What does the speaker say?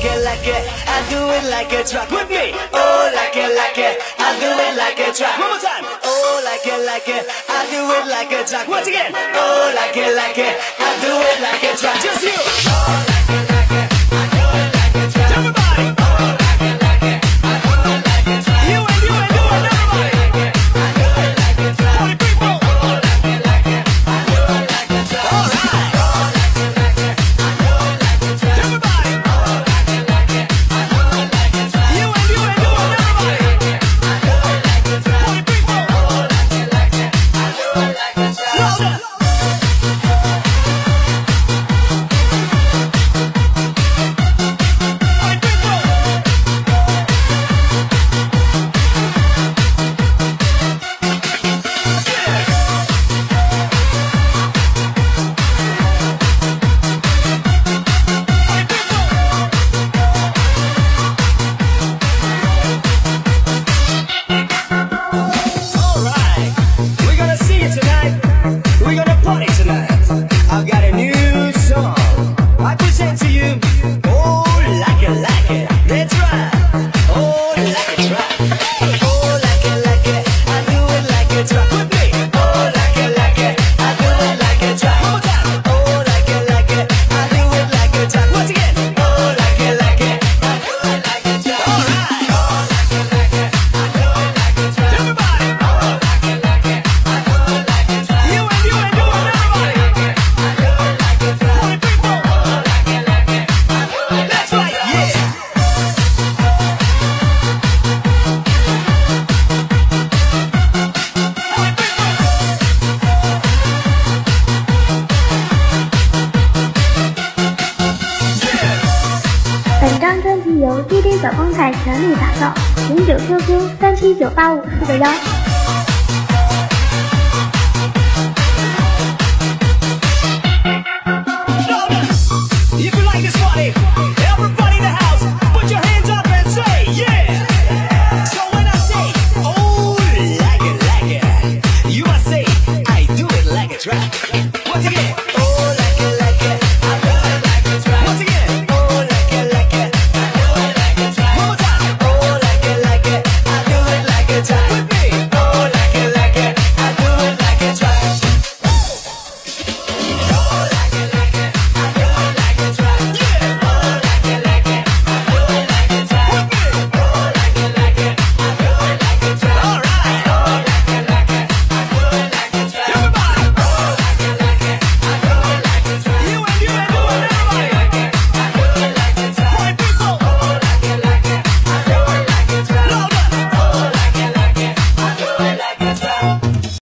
like it, I do it like a truck with me. Oh, like it, I do it like a truck. One more time. Oh, like it, I do it like a truck. Once again. Oh, like it, I do it like a truck. Just you. Oh, like it, I do it like a truck. Everybody. Oh, like it, I do it like a truck. You and everybody. I do it like a truck. 40 people. Oh, like it, I do it like a truck. All right. Oh, like it, I do it like a truck. Everybody. Oh, like it, I do it like a truck. You and everybody. I do it like a truck. 40 people. Oh, like it, I do it like a truck. Louder. 本张专辑由滴滴小风采全力打造，请9QQ3798541。